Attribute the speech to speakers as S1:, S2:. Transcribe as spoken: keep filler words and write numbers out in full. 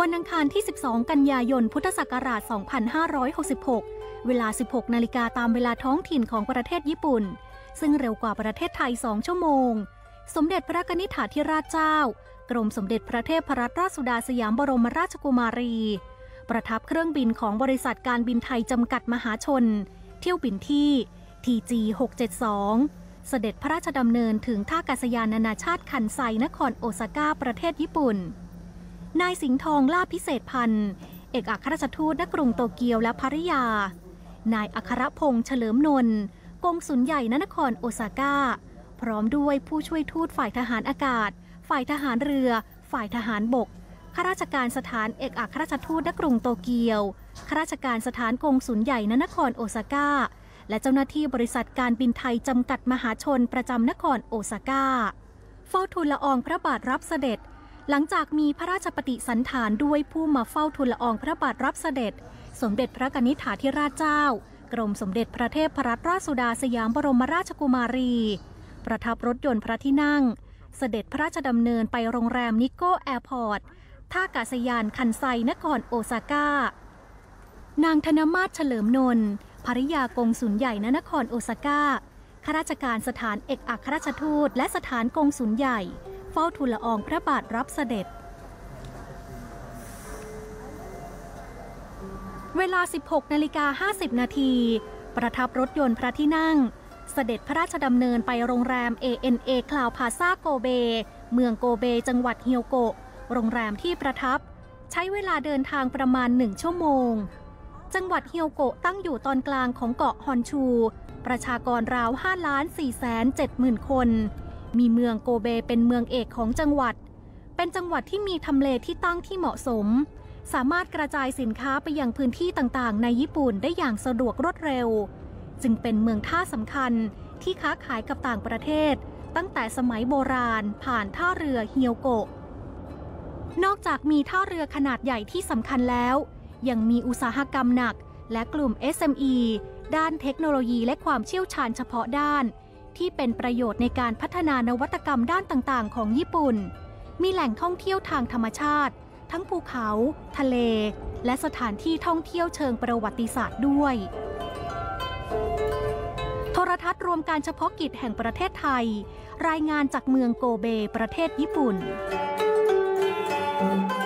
S1: วันอังคารที่สิบสองกันยายนพุทธศักราชสองพันห้าร้อยหกสิบหกเวลา สิบหกนาฬิกาตามเวลาท้องถิ่นของประเทศญี่ปุ่นซึ่งเร็วกว่าประเทศไทยสองชั่วโมงสมเด็จพระกนิษฐาธิราชเจ้ากรมสมเด็จพระเทพรัตนราชสุดาสยามบรมราชกุมารีประทับเครื่องบินของบริษัทการบินไทยจำกัดมหาชนเที่ยวบินที่ ที จี หกเจ็ดสอง เสด็จพระราชดำเนินถึงท่าอากาศยานนานาชาติคันไซนครโอซาก้าประเทศญี่ปุ่นนายสิงห์ทองลาภพิเศษพันธ์เอกอัครราชทูตณกรุงโตเกียวและภริยานายอัครพงษ์เฉลิมนนท์กงสุลใหญ่ณนครโอซาก้าพร้อมด้วยผู้ช่วยทูตฝ่ายทหารอากาศฝ่ายทหารเรือฝ่ายทหารบกข้าราชการสถานเอกอัครราชทูตณกรุงโตเกียวข้าราชการสถานกงสุลใหญ่ณนครโอซาก้าและเจ้าหน้าที่บริษัทการบินไทยจำกัดมหาชนประจำนครโอซาก้าเฝ้าทูลละอองพระบาทรับเสด็จหลังจากมีพระราชปฏิสันถานด้วยผู้มาเฝ้าทูลละอองพระบาทรับเสด็จสมเด็จพระกนิษฐาธิราชเจ้ากรมสมเด็จพระเทพรัตนราชสุดาสยามบรมราชกุมารีประทับรถยนต์พระที่นั่งเสด็จพระราชดำเนินไปโรงแรมนิโก้แอร์พอร์ตท่าอากาศยานคันไซนครโอซาก้านางธนมาศเฉลิมนนท์ภริยากงสุลใหญ่ณนครโอซาก้าข้าราชการสถานเอกอัครราชทูตและสถานกงสุลใหญ่เฝ้าทูลละอองพระบาทรับเสด็จเวลา สิบหกนาฬิกาห้าสิบนาทีประทับรถยนต์พระที่นั่งเสด็จพระราชดำเนินไปโรงแรม เอ เอ็น เอ Cloud Plaza โกเบเมืองโกเบจังหวัดเฮียวโกะโรงแรมที่ประทับใช้เวลาเดินทางประมาณหนึ่งชั่วโมงจังหวัดเฮียวโกะตั้งอยู่ตอนกลางของเกาะฮอนชูประชากรราว ห้าล้านสี่แสนเจ็ดหมื่น คนมีเมืองโกเบเป็นเมืองเอกของจังหวัดเป็นจังหวัดที่มีทำเลที่ตั้งที่เหมาะสมสามารถกระจายสินค้าไปยังพื้นที่ต่างๆในญี่ปุ่นได้อย่างสะดวกรวดเร็วจึงเป็นเมืองท่าสำคัญที่ค้าขายกับต่างประเทศตั้งแต่สมัยโบราณผ่านท่าเรือเฮียวโกะนอกจากมีท่าเรือขนาดใหญ่ที่สำคัญแล้วยังมีอุตสาหกรรมหนักและกลุ่ม เอส เอ็ม อี ด้านเทคโนโลยีและความเชี่ยวชาญเฉพาะด้านที่เป็นประโยชน์ในการพัฒนานวัตกรรมด้านต่างๆของญี่ปุ่นมีแหล่งท่องเที่ยวทางธรรมชาติทั้งภูเขาทะเลและสถานที่ท่องเที่ยวเชิงประวัติศาสตร์ด้วยโทรทัศน์รวมการเฉพาะกิจแห่งประเทศไทยรายงานจากเมืองโกเบประเทศญี่ปุ่น